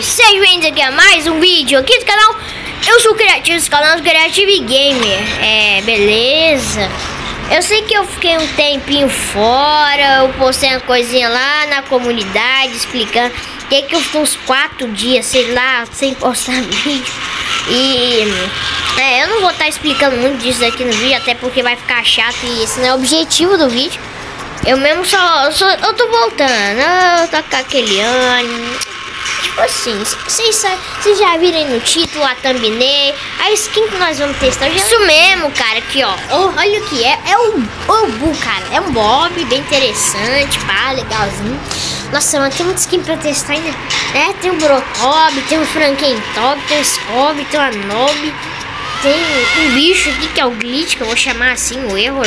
Sejam bem-vindos aqui a mais um vídeo aqui do canal. Eu sou o Criativo, do canal do Creative Gamer. Beleza. Eu sei que eu fiquei um tempinho fora. Eu postei uma coisinha lá na comunidade explicando que eu fiquei uns 4 dias, sei lá, sem postar vídeo. E eu não vou estar explicando muito disso aqui no vídeo, até porque vai ficar chato e esse não é o objetivo do vídeo. Eu mesmo eu tô voltando, eu tô com aquele ânimo. Tipo assim, vocês já viram aí no título, a thumbnail, a skin que nós vamos testar. Isso mesmo, cara, aqui ó, olha o que é o Obu, cara, é um Bob bem interessante, pá, legalzinho. Nossa, mano, tem muita skin pra testar ainda, né? Tem o Brotob, tem o Frankentob, tem o Scob, tem o Anob. Tem um bicho aqui que é o Glitch, que eu vou chamar assim, o Error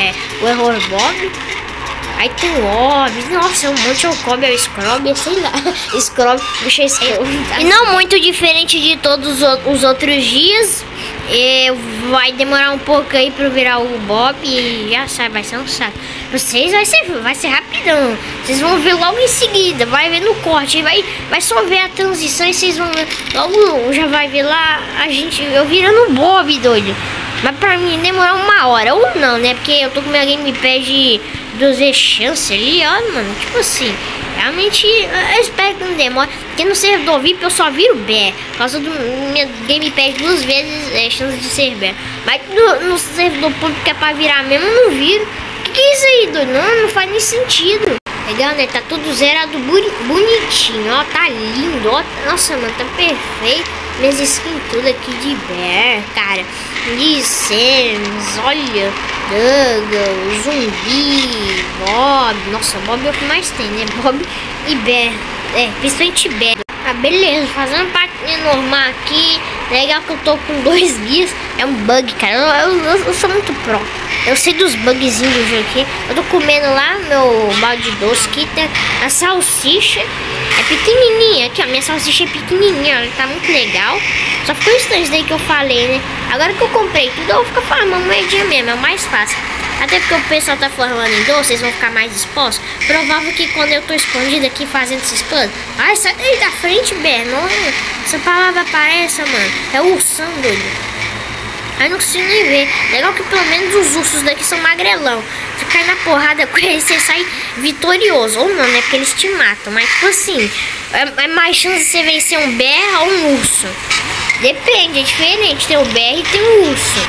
Bob. Aí tem o Orb, nossa, um monte, o Cobb, o Scrub, sei lá, Scrub, deixa eu escrever. E não muito diferente de todos os outros dias, vai demorar um pouco aí pra virar o Bob e já sabe, vai ser um saco. Vocês vai ser rapidão, vocês vão ver logo em seguida, vai ver no corte, vai só ver a transição e vocês vão ver, logo já vai ver lá, eu virando o Bob, doido. Mas pra mim demorar 1 hora, ou não, né, porque eu tô com minha gamepad 2 vezes chance ali, ó, mano, tipo assim, realmente eu espero que não demore, porque no servidor VIP eu só viro BR, por causa do minha gamepad 2 vezes chance de ser BR, mas no servidor público que é pra virar mesmo, eu não viro. Que é isso aí, doido? Não faz nem sentido. Legal, né? Tá tudo zerado bonitinho, ó, tá lindo, ó, nossa, mano, tá perfeito. Minhas skins tudo aqui de Bear, cara, de Sims, olha, Dougal, Zumbi, Bob, nossa, Bob é o que mais tem, né? Bob e Bear, principalmente Bear. Ah, beleza, fazendo parte normal aqui, legal que eu tô com 2 guias, é um bug, cara, eu sou muito pro, eu sei dos bugzinhos do jogo aqui, eu tô comendo lá meu balde doce, que tem a salsicha. É pequenininha, aqui ó, minha salsicha é pequenininha, ela tá muito legal. Só ficou estranho daí que eu falei, né? Agora que eu comprei tudo, eu vou ficar farmando moedinha mesmo, é o mais fácil. Até porque o pessoal tá farmando em doce, vocês vão ficar mais expostos. Provável que quando eu tô escondido aqui fazendo esses planos. Ai, sai daí da frente, Berno. Essa palavra aparece, mano. É o ursão, doido. Aí não consigo nem ver. Legal que pelo menos os ursos daqui são magrelão. Se cair na porrada com eles, você sai vitorioso. Ou não, né? Porque eles te matam. Mas tipo assim, é mais chance de você vencer um BR ou um urso. Depende, é diferente. Tem o BR e tem o urso.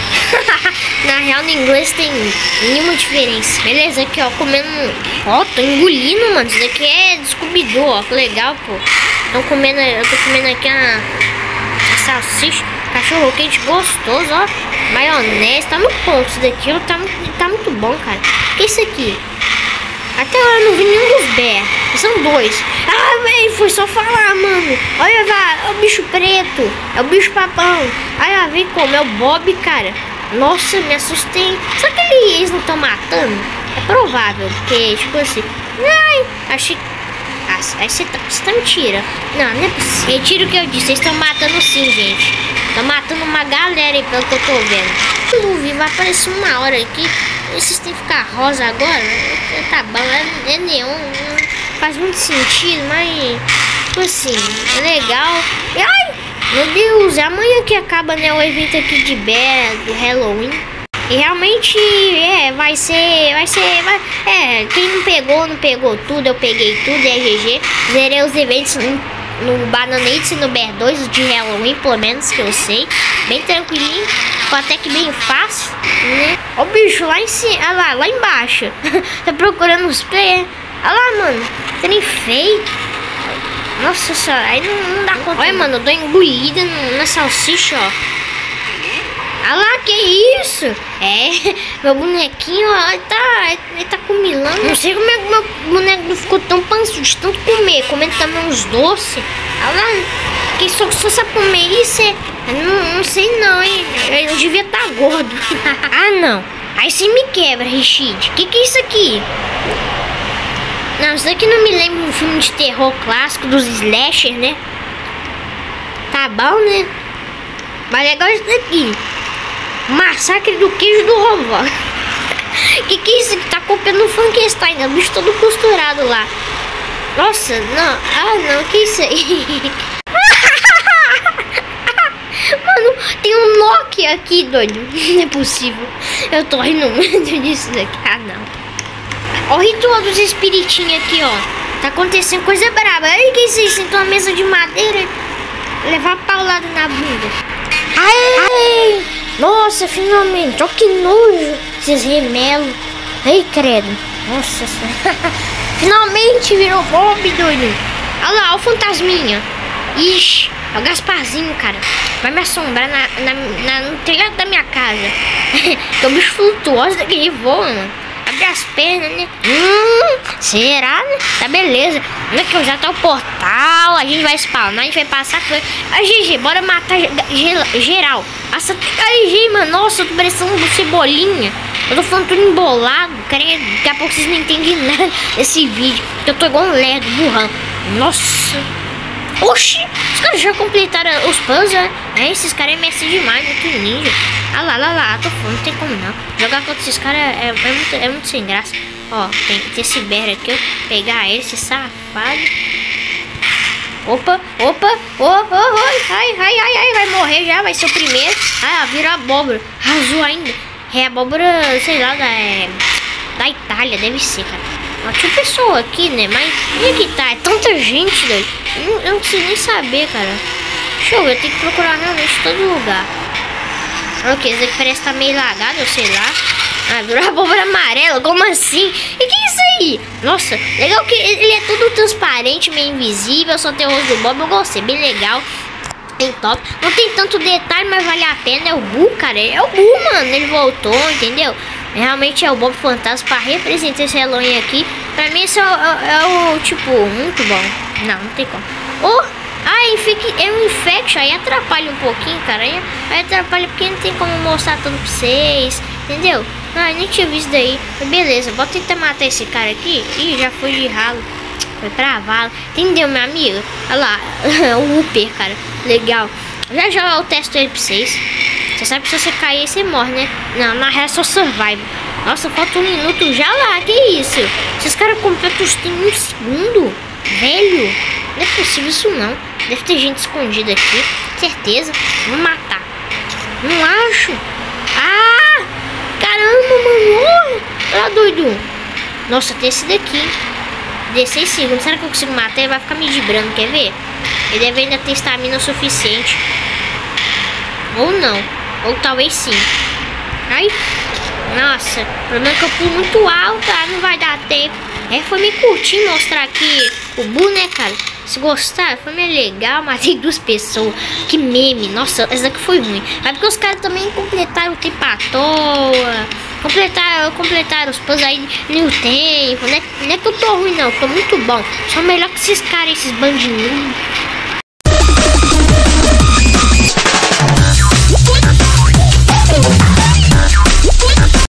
Na real, no inglês tem nenhuma diferença. Beleza, aqui ó, comendo. Ó, tô engolindo, mano. Isso daqui é Scooby-Doo, ó. Que legal, pô. Eu tô comendo aqui a salsicha. Cachorro quente gostoso, ó. Maionese, tá muito bom isso daqui, ó. Tá muito bom, cara. O que é isso aqui? Até agora eu não vi nenhum dos BR. São 2. Ah, velho, foi só falar, mano. Olha, é o bicho preto. É o bicho papão. Olha, vem como, é o Bob, cara. Nossa, me assustei. Será que eles não estão matando? É provável, porque, tipo assim. Ai, achei. Aí você tá mentira. Não é possível. Retiro o que eu disse. Vocês estão matando sim, gente. Estão matando uma galera aí, pelo que eu tô vendo. O Vivo vai aparecer 1 hora aqui. Vocês têm que ficar rosa agora. Tá bom, é neon. Não faz muito sentido, mas tipo assim, é legal. Ai, meu Deus, amanhã que acaba, né, o evento aqui de Bear, do Halloween. E realmente vai ser, quem não pegou tudo, eu peguei tudo, é GG. Zerei os eventos no Bananates e no Bear 2 de Halloween, pelo menos que eu sei. Bem tranquilinho, ficou até que bem fácil, né? Ó o bicho lá em cima, lá embaixo. Tá procurando os players. Olha lá, mano, trem feio. Nossa senhora, aí não dá conta. Olha, mano, eu dou engolida na salsicha, ó. Olha lá, que isso? Meu bonequinho, ó, ele tá comilando. Não sei como é que meu boneco ficou tão pançudo de tanto comer. Comendo também uns doces. Olha lá, que só sabe comer isso, não sei não, hein? Eu devia estar gordo. Ah, não. Aí você me quebra, Richard. Que é isso aqui? Não, isso daqui não me lembra um filme de terror clássico dos slasher, né? Tá bom, né? Mas legal isso daqui. Massacre do queijo do vovó. Que é isso que tá copiando o Frankenstein, o bicho todo costurado lá. Nossa, não. Ah, não, que isso aí? Mano, tem um Nokia aqui, doido. Não é possível. Eu tô rindo muito disso daqui. Ah, não. Ó o ritual dos espiritinhos aqui, ó. Tá acontecendo coisa braba. Olha que vocês sentam uma mesa de madeira. Levar paulada na bunda. Ai! Nossa, finalmente. Ó que nojo. Esses remelos. Ai, credo. Nossa senhora. Finalmente virou Bob, doido. Olha lá, ó o fantasminha. Ixi, é o Gasparzinho, cara. Vai me assombrar no telhado da minha casa. Que o bicho flutuoso daquele voa, mano. Abre as pernas, né? Será, né? Tá beleza. Onde é que eu já tá o portal? A gente vai spawnar, a gente vai passar por... Ah, GG, bora matar geral. Nossa, GG, mano. Nossa, eu tô parecendo um cebolinha. Eu tô falando tudo embolado, credo. Daqui a pouco vocês não entendem nada desse vídeo. Eu tô igual um lerdo, burrão. Nossa. Oxi, os caras já completaram os puzzles, né? Esses caras é mestre demais, muito ninja. Ah lá, tô falando, não tem como não. Jogar contra esses caras é muito sem graça. Ó, tem esse berro aqui, ó. Pegar ele, esse safado. Opa, ai, vai morrer já, vai ser o primeiro. Ah, virou abóbora, azul ainda. É abóbora, sei lá, da Itália, deve ser, cara. Tinha pessoa aqui, né? Mas onde é que tá? É tanta gente, doido. Eu não preciso nem saber, cara. Deixa eu ver, eu tenho que procurar realmente todo lugar. Ok, esse aqui parece que tá meio lagado, eu sei lá. Ah, virou abóbora amarela, como assim? E que é isso aí? Nossa, legal que ele é todo transparente, meio invisível. Só tem o rosto do Bob, eu gostei, bem legal. Bem top. Não tem tanto detalhe, mas vale a pena. É o Boo, cara. É o Boo, mano. Ele voltou, entendeu? Realmente é o Bob Fantasma para representar esse Halloween aqui. Pra mim esse é o tipo, muito bom. Não tem como. É um infection, aí atrapalha um pouquinho, cara. Aí atrapalha porque não tem como mostrar tudo pra vocês, entendeu? Ah, eu nem tinha visto daí. Mas beleza, bora tentar matar esse cara aqui. Ih, já foi de ralo. Foi pra vala. Entendeu, minha amiga? Olha lá, o Upper, cara. Legal. Já eu testo ele pra vocês. Você sabe que se você cair, você morre, né? Não, na real é só survival. Nossa, falta 1 minuto já lá. Que isso? Esses caras completam os tem 1 segundo. Velho, não é possível isso não. Deve ter gente escondida aqui. Certeza. Vou matar. Não acho. Ah! Caramba, mano. Olha lá, doido. Nossa, tem esse daqui. 16 segundos. Será que eu consigo matar? Ele vai ficar me dibrando, quer ver? Ele deve ainda ter estamina o suficiente. Ou não. Ou talvez sim. Ai. Nossa. O problema é que eu pulo muito alto. Ah, não vai dar tempo. Foi meio curtinho mostrar aqui o Boo, né, cara? Se gostar, foi meio legal. Matei 2 pessoas. Que meme. Nossa, essa daqui foi ruim. Mas porque os caras também completaram o tempo à toa. Completaram os puzzles aí no tempo. Não é que eu tô ruim, não. Eu tô muito bom. Só melhor que esses caras, esses bandinhos.